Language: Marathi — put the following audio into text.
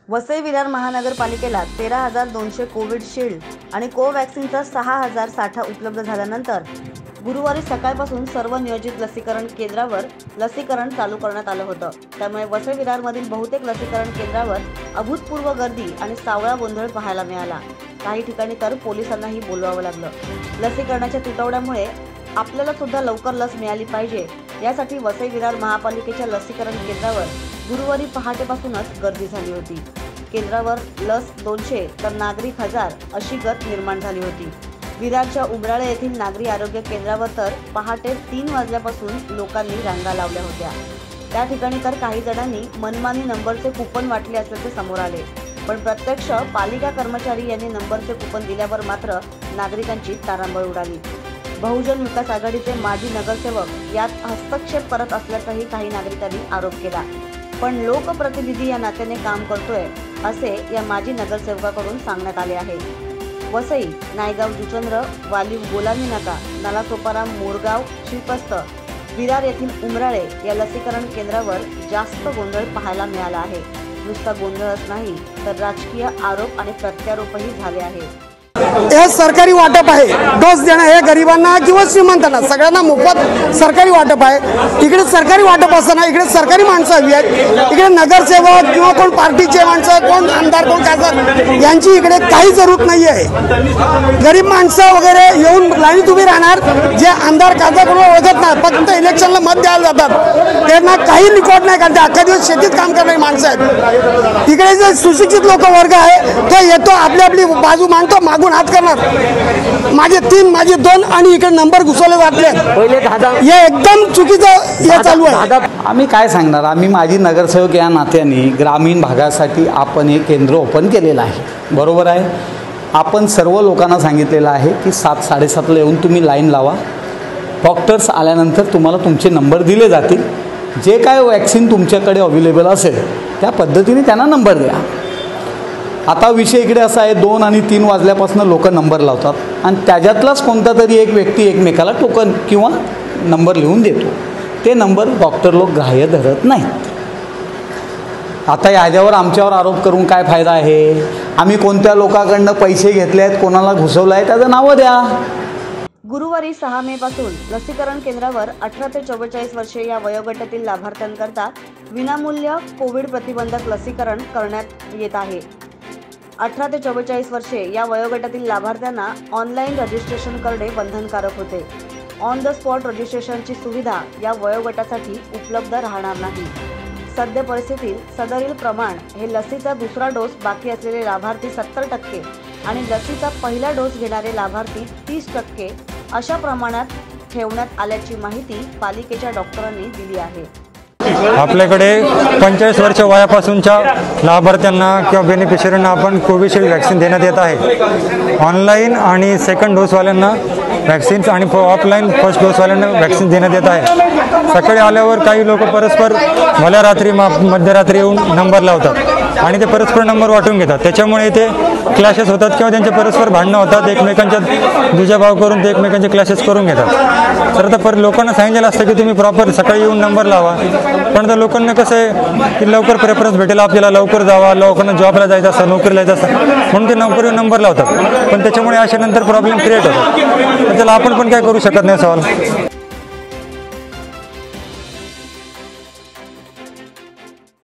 वसई विरार महानगरपालिकेला 13,200 कोविडशिल्ड आणि कोवॅक्सिनचा 6,000 साठा उपलब्ध झाल्यानंतर गुरुवारी सकाळपासून सर्व नियोजित लसीकरण केंद्रावर लसीकरण चालू करण्यात आलं होतं। त्यामुळे वसई विरारमधील बहुतेक लसीकरण केंद्रावर अभूतपूर्व गर्दी आणि सावळा गोंधळ पाहायला मिळाला। काही ठिकाणी तर पोलिसांनाही बोलवावं लागलं। लसीकरणाच्या तुटवड्यामुळे आपल्याला सुद्धा लवकर लस मिळाली पाहिजे यासाठी वसई विरार महापालिकेच्या लसीकरण केंद्रावर गुरुवारी पहाटेपासूनच गर्दी झाली होती। केंद्रावर लस 200 तर नागरिक 1000 अशी गत निर्माण झाली होती। विरारच्या उमराळे येथील नागरी आरोग्य केंद्रावर तर पहाटे 3 वाजल्यापासून लोकांनी रांगा लावल्या होत्या। त्या ठिकाणी तर काही जणांनी मनमानी नंबरचे कुपन वाटले असल्याचे समोर आले, पण प्रत्यक्ष पालिका कर्मचारी यांनी नंबरचे कुपन दिल्यावर मात्र नागरिकांची तारांबळ उडाली। बहुजन विकास आघाडीचे माजी नगरसेवक यात हस्तक्षेप करत असल्याचाही काही नागरिकांनी आरोप केला, पण लोकप्रतिनिधी या नात्याने काम करतोय असे या माजी नगरसेवकाकडून सांगण्यात आले आहे। वसई, नायगाव, जुचंद्र, वालीव, गोलानी नाका, नालासोपारा, मोरगाव, श्रीपस्त, विरार येथील उमराळे या लसीकरण केंद्रावर जास्त गोंधळ पाहायला मिळाला आहे। नुसता गोंधळच नाही तर राजकीय आरोप आणि प्रत्यारोपही झाले आहेत। हे सरकारी वाटप आहे, डोस देणं हे गरिबांना किंवा श्रीमंतांना सगळ्यांना मोफत सरकारी वाटप आहे। इकडे सरकारी वाटप असताना इकडे सरकारी माणसं हवी आहेत, इकडे नगरसेवक किंवा कोण पार्टीचे माणसं, कोण आमदार, कोण खासदार यांची इकडे काही जरूरत नाही आहे। गरीब माणसं वगैरे येऊन लाईनीत उभी राहणार, जे आमदार खासदार कोण ओळखत नाही, फक्त इलेक्शनला मत द्यायला जातात, त्यांना काही रिकॉर्ड नाही करते, अख्खा दिवस शेतीत काम करणारी माणसं आहेत। इकडे जे सुशिक्षित लोक वर्ग आहे तो येतो, आपली आपली बाजू मांडतो, मागून हात करणार, माझे 3 माझे 2 आणि इकडे नंबर घुसवले जातले, हे एकदम चुकीचं हे चालू आहे। आम्ही काय सांगणार, आम्ही माजी नगरसेवक या नात्याने ग्रामीण भागासाठी आपण हे केंद्र ओपन केलेलं आहे, बरोबर आहे। आपण सर्व लोकांना सांगितलेलं आहे की 7-7:30 येऊन तुम्ही लाईन लावा, डॉक्टर्स आल्यानंतर तुम्हाला तुमचे नंबर दिले जातील, जे काय वॅक्सिन तुमच्याकडे अवेलेबल असेल त्या पद्धतीने त्यांना नंबर द्या। आता विषय इकडे असा आहे, 2 आणि 3 वाजल्यापासून लोक नंबर लावतात आणि त्याच्यातलाच कोणता तरी एक व्यक्ती एकमेकाला टोकन किंवा नंबर लिहून देतो, ते नंबर डॉक्टर लोक ग्राह्य धरत नाहीत। आता याच्यावर आमच्यावर आरोप करून काय फायदा आहे? आम्ही कोणत्या लोकांकडनं पैसे घेतले आहेत, कोणाला घुसवलं आहे त्याचं नावं द्या। गुरुवारी 6 मे पासून लसीकरण केंद्रावर 18 ते 44 वर्षे या वयोगटातील लाभार्थ्यांकरता विनामूल्य कोविड प्रतिबंधक लसीकरण करण्यात येत आहे। 18 ते 44 वर्षे या वयोगटातील लाभार्थ्यांना ऑनलाईन रजिस्ट्रेशन करणे बंधनकारक होते। ऑन द स्पॉट रजिस्ट्रेशनची सुविधा या वयोगटासाठी उपलब्ध राहणार नाही। सद्य परिस्थितीत सदरील प्रमाण हे लसीचा दुसरा डोस बाकी असलेले लाभार्थी 70% आणि लसीचा पहिला डोस घेणारे लाभार्थी 30% अशा प्रमाणात ठेवण्यात आल्याची माहिती पालिकेच्या डॉक्टरांनी दिली आहे। आपल्याकडे 45 वर्ष वयापासूनच्या लाभार्थ्यांना किंवा बेनिफिशरींना आपण कोविशिल्ड वॅक्सिन देण्यात येत आहे। ऑनलाईन आणि सेकंड डोसवाल्यांना वॅक्सिन्स आणि ऑफलाईन फर्स्ट डोसवाल्यांना वॅक्सिन देण्यात येत आहे। सकाळी आल्यावर काही लोक परस्पर भल्या रात्री मध्यरात्री येऊन नंबर लावतात आणि ते परस्पर नंबर वाटून घेतात, त्याच्यामुळे इथे क्लॅशेस होतात किंवा त्यांचे परस्पर भांडणं होतात, एकमेकांच्या दुजाभाव करून ते एकमेकांचे क्लॅशेस करून घेतात। तर आता लोकांना सांगितलेलं असतं की तुम्ही प्रॉपर सकाळी येऊन नंबर लावा, पण आता लोकांना कसं आहे की लवकर प्रेफरन्स भेटेल, आपल्याला लवकर जावा, लोकांना जॉबला जायचं असतं, नोकरीला जायचं असतं, म्हणून ते नोकरीवर नंबर लावतात, पण त्याच्यामुळे अशा नंतर प्रॉब्लेम क्रिएट होतात। त्याला आपण पण काय करू शकत नाही सवाल।